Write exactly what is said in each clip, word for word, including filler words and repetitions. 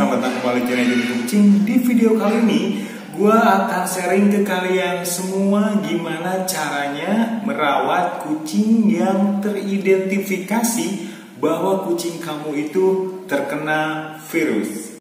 selamat datang kembali di channel Jadi Kucing. Di video kali ini gue akan sharing ke kalian semua gimana caranya merawat kucing yang teridentifikasi bahwa kucing kamu itu terkena virus.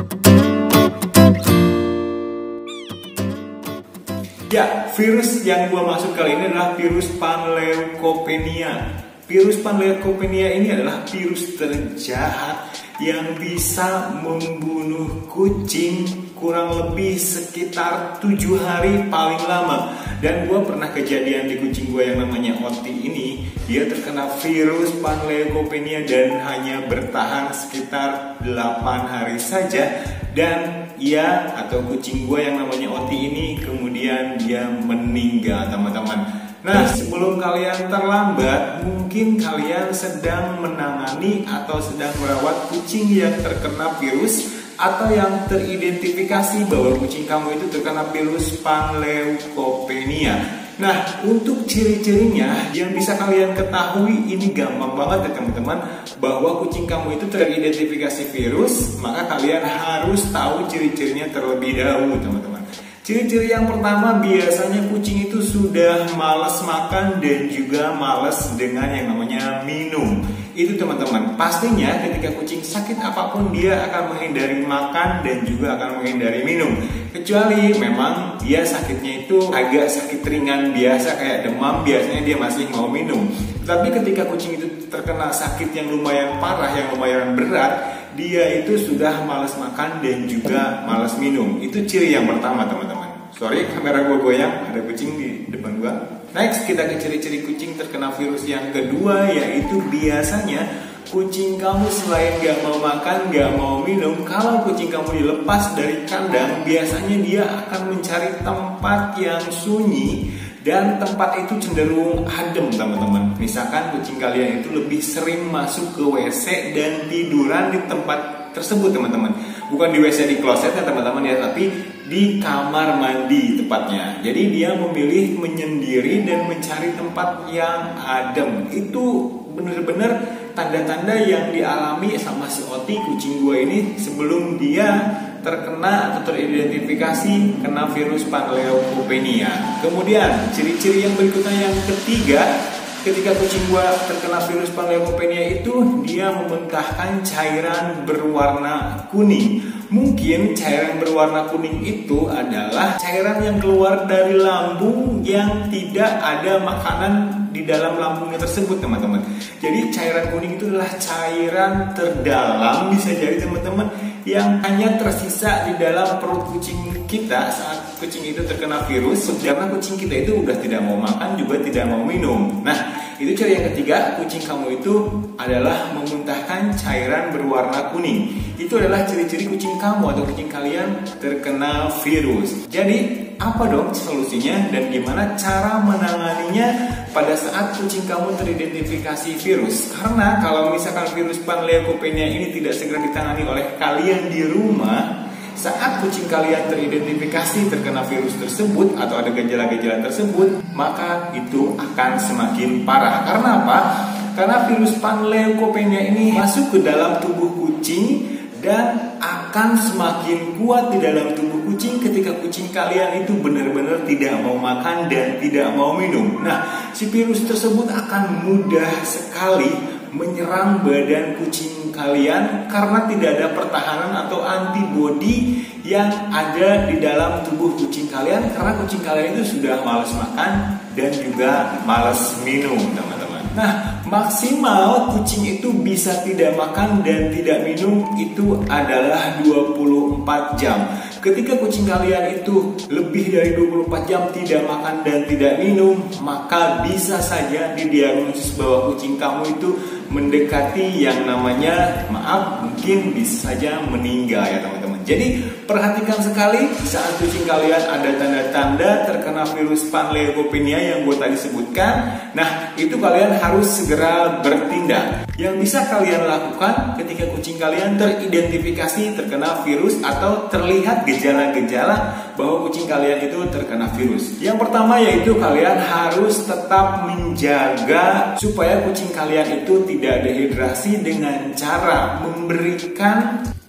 Ya, virus yang gue maksud kali ini adalah virus Panleukopenia. Virus Panleukopenia ini adalah virus terjahat yang bisa membunuh kucing kurang lebih sekitar tujuh hari paling lama. Dan gue pernah kejadian di kucing gue yang namanya Oti ini. Dia terkena virus Panleukopenia dan hanya bertahan sekitar delapan hari saja. Dan ia atau kucing gue yang namanya Oti ini kemudian dia meninggal, teman-teman. Nah, sebelum kalian terlambat, mungkin kalian sedang menangani atau sedang merawat kucing yang terkena virus atau yang teridentifikasi bahwa kucing kamu itu terkena virus Panleukopenia. Nah, untuk ciri-cirinya yang bisa kalian ketahui ini gampang banget ya teman-teman, bahwa kucing kamu itu teridentifikasi virus, maka kalian harus tahu ciri-cirinya terlebih dahulu, teman-teman. Ciri-ciri yang pertama, biasanya kucing itu sudah malas makan dan juga malas dengan yang namanya minum. Itu teman-teman, pastinya ketika kucing sakit apapun dia akan menghindari makan dan juga akan menghindari minum. Kecuali memang dia sakitnya itu agak sakit ringan biasa kayak demam, biasanya dia masih mau minum. Tapi ketika kucing itu terkena sakit yang lumayan parah, yang lumayan berat, dia itu sudah malas makan dan juga malas minum. Itu ciri yang pertama, teman-teman. Sorry, kamera gue goyang, ada kucing di depan gue. Next, kita ke ciri-ciri kucing terkena virus yang kedua, yaitu biasanya kucing kamu selain gak mau makan, gak mau minum, kalau kucing kamu dilepas dari kandang, biasanya dia akan mencari tempat yang sunyi dan tempat itu cenderung adem, teman-teman. Misalkan kucing kalian itu lebih sering masuk ke W C dan tiduran di tempat tersebut, teman-teman. Bukan di W C di klosetnya, teman-teman ya, tapi di kamar mandi tepatnya. Jadi dia memilih menyendiri dan mencari tempat yang adem. Itu benar-benar tanda-tanda yang dialami sama si Oti, kucing gue ini, sebelum dia terkena atau teridentifikasi kena virus Panleukopenia. Kemudian ciri-ciri yang berikutnya yang ketiga, ketika kucing gua terkena virus Panleukopenia itu dia memuntahkan cairan berwarna kuning. Mungkin cairan berwarna kuning itu adalah cairan yang keluar dari lambung yang tidak ada makanan di dalam lambungnya tersebut, teman-teman. Jadi cairan kuning itu adalah cairan terdalam, bisa jadi teman-teman, yang hanya tersisa di dalam perut kucing kita saat kucing itu terkena virus, karena kucing kita itu udah tidak mau makan juga tidak mau minum. Nah, itu ciri yang ketiga, kucing kamu itu adalah memuntahkan cairan berwarna kuning. Itu adalah ciri-ciri kucing kamu atau kucing kalian terkena virus. Jadi, apa dong solusinya dan gimana cara menanganinya pada saat kucing kamu teridentifikasi virus? Karena kalau misalkan virus Panleukopenia ini tidak segera ditangani oleh kalian di rumah, saat kucing kalian teridentifikasi terkena virus tersebut atau ada gejala-gejala tersebut, maka itu akan semakin parah. Karena apa? Karena virus Panleukopenia ini masuk ke dalam tubuh kucing dan akan semakin kuat di dalam tubuh kucing ketika kucing kalian itu benar-benar tidak mau makan dan tidak mau minum. Nah, si virus tersebut akan mudah sekali menyerang badan kucing kalian karena tidak ada pertahanan atau antibodi yang ada di dalam tubuh kucing kalian, karena kucing kalian itu sudah malas makan dan juga malas minum, teman-teman. Nah, maksimal kucing itu bisa tidak makan dan tidak minum itu adalah dua puluh empat jam. Ketika kucing kalian itu lebih dari dua puluh empat jam tidak makan dan tidak minum, maka bisa saja didiagnosis bahwa kucing kamu itu mendekati yang namanya, maaf, mungkin bisa saja meninggal ya teman-teman. Jadi perhatikan sekali saat kucing kalian ada tanda-tanda terkena virus Panleukopenia yang gue tadi sebutkan. Nah, itu kalian harus segera bertindak. Yang bisa kalian lakukan ketika kucing kalian teridentifikasi terkena virus atau terlihat gejala-gejala bahwa kucing kalian itu terkena virus. Yang pertama yaitu kalian harus tetap menjaga supaya kucing kalian itu tidak dehidrasi dengan cara memberikan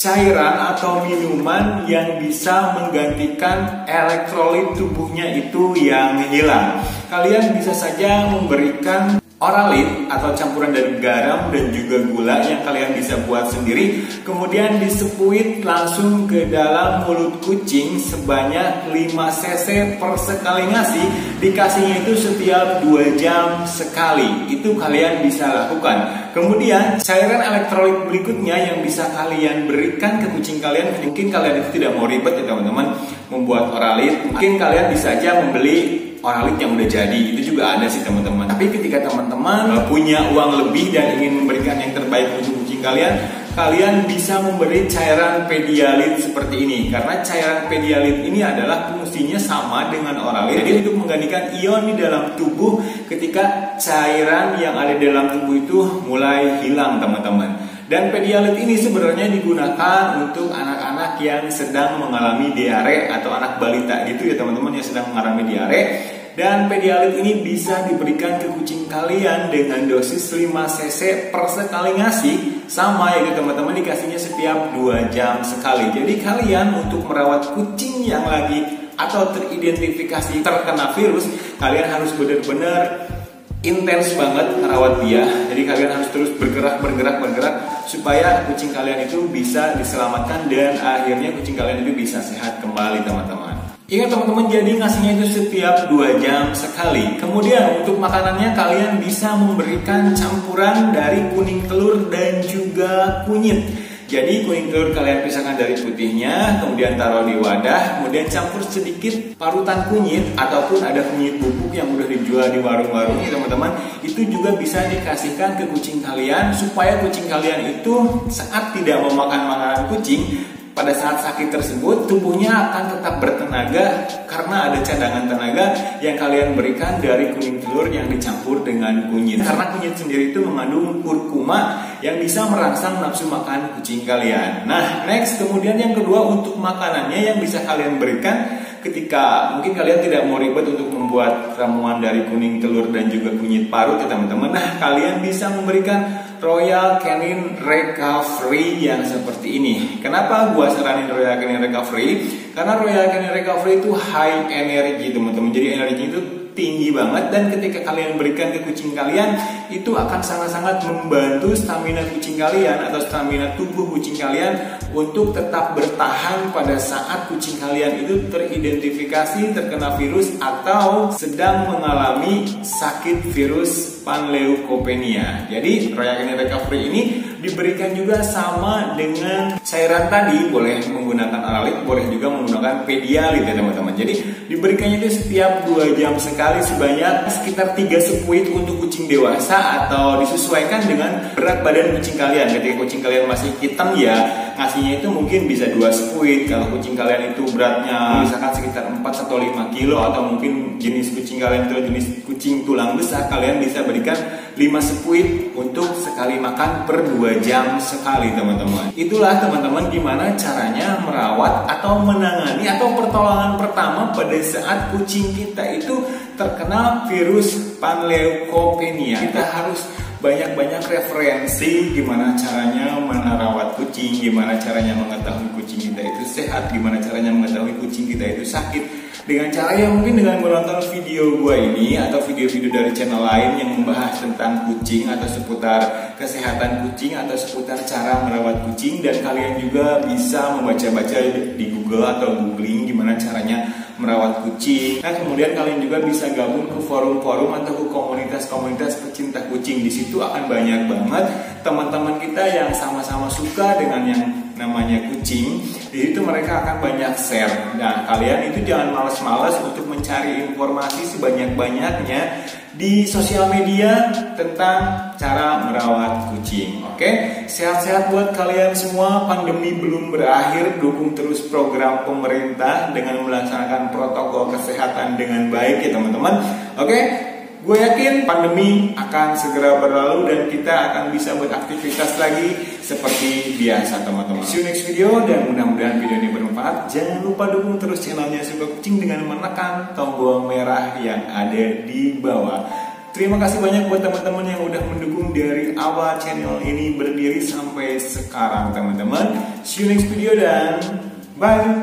cairan atau minuman yang bisa menggantikan elektrolit tubuhnya itu yang hilang. Kalian bisa saja memberikan Oralit atau campuran dari garam dan juga gula yang kalian bisa buat sendiri, kemudian disepuit langsung ke dalam mulut kucing sebanyak lima cc per sekali ngasih. Dikasihnya itu setiap dua jam sekali. Itu kalian bisa lakukan. Kemudian cairan elektrolit berikutnya yang bisa kalian berikan ke kucing kalian, mungkin kalian itu tidak mau ribet ya teman-teman membuat Oralit, mungkin kalian bisa aja membeli Oralit yang udah jadi, itu juga ada sih teman-teman. Tapi ketika teman-teman punya uang lebih dan ingin memberikan yang terbaik untuk kucing kalian, kalian bisa memberi cairan Pedialit seperti ini. Karena cairan Pedialit ini adalah fungsinya sama dengan Oralit, jadi untuk menggantikan ion di dalam tubuh ketika cairan yang ada di dalam tubuh itu mulai hilang teman-teman. Dan Pedialit ini sebenarnya digunakan untuk anak-anak yang sedang mengalami diare atau anak balita gitu ya teman-teman, yang sedang mengalami diare. Dan Pedialit ini bisa diberikan ke kucing kalian dengan dosis lima cc per sekali ngasih. Sama ya teman-teman, dikasihnya setiap dua jam sekali. Jadi kalian untuk merawat kucing yang lagi atau teridentifikasi terkena virus, kalian harus benar-benar intens banget merawat dia. Jadi kalian harus terus bergerak, bergerak, bergerak supaya kucing kalian itu bisa diselamatkan dan akhirnya kucing kalian itu bisa sehat kembali teman-teman. Ingat teman-teman, jadi ngasihnya itu setiap dua jam sekali. Kemudian untuk makanannya kalian bisa memberikan campuran dari kuning telur dan juga kunyit. Jadi kuning telur kalian pisahkan dari putihnya, kemudian taruh di wadah, kemudian campur sedikit parutan kunyit ataupun ada kunyit bubuk yang udah dijual di warung-warung nih teman-teman. Itu juga bisa dikasihkan ke kucing kalian supaya kucing kalian itu saat tidak memakan makanan kucing, pada saat sakit tersebut tubuhnya akan tetap bertenaga karena ada cadangan tenaga yang kalian berikan dari kuning telur yang dicampur dengan kunyit. Karena kunyit sendiri itu mengandung kurkuma yang bisa merangsang nafsu makan kucing kalian. Nah, next kemudian yang kedua untuk makanannya yang bisa kalian berikan ketika mungkin kalian tidak mau ribet untuk membuat ramuan dari kuning telur dan juga kunyit parut ya teman-teman. Nah, kalian bisa memberikan Royal Canin Recovery yang seperti ini. Kenapa gua saranin Royal Canin Recovery? Karena Royal Canin Recovery itu high energy teman-teman. Jadi energi itu tinggi banget, dan ketika kalian berikan ke kucing kalian itu akan sangat-sangat membantu stamina kucing kalian atau stamina tubuh kucing kalian untuk tetap bertahan pada saat kucing kalian itu teridentifikasi terkena virus atau sedang mengalami sakit virus Panleukopenia. Jadi Royal Canin Recovery ini diberikan juga sama dengan cairan tadi, boleh menggunakan Oralit, boleh juga menggunakan Pedialit ya teman-teman. Jadi diberikannya itu setiap dua jam sekali sebanyak sekitar tiga sepuit untuk kucing dewasa atau disesuaikan dengan berat badan kucing kalian. Ketika kucing kalian masih hitam ya ngasihnya itu mungkin bisa dua sepuit. Kalau kucing kalian itu beratnya misalkan sekitar empat atau lima kilo atau mungkin jenis kucing kalian itu jenis kucing tulang besar, kalian bisa berikan lima sepuit untuk sekali makan per dua jam sekali teman-teman. Itulah teman-teman gimana caranya merawat atau menangani atau pertolongan pertama pada saat kucing kita itu terkena virus Panleukopenia. Kita harus banyak-banyak referensi gimana caranya merawat kucing, gimana caranya mengetahui kucing kita itu sehat, gimana caranya mengetahui kucing kita itu sakit. Dengan cara yang mungkin dengan menonton video gue ini atau video-video dari channel lain yang membahas tentang kucing atau seputar kesehatan kucing atau seputar cara merawat kucing, dan kalian juga bisa membaca-baca di Google atau googling gimana caranya merawat kucing. Nah, kemudian kalian juga bisa gabung ke forum-forum atau ke komunitas-komunitas pecinta kucing. Di situ akan banyak banget teman-teman kita yang sama-sama suka dengan yang namanya kucing. Di situ mereka akan banyak share. Nah, kalian itu jangan malas-malas untuk mencari informasi sebanyak-banyaknya di sosial media tentang cara merawat kucing. Oke, sehat-sehat buat kalian semua. Pandemi belum berakhir. Dukung terus program pemerintah dengan melaksanakan protokol kesehatan dengan baik ya teman-teman. Oke, gue yakin pandemi akan segera berlalu dan kita akan bisa beraktivitas lagi seperti biasa teman-teman. See you next video, dan mudah-mudahan video ini bermanfaat. Jangan lupa dukung terus channelnya Suka Kucing dengan menekan tombol merah yang ada di bawah. Terima kasih banyak buat teman-teman yang udah mendukung dari awal channel ini berdiri sampai sekarang teman-teman. See you next video dan bye.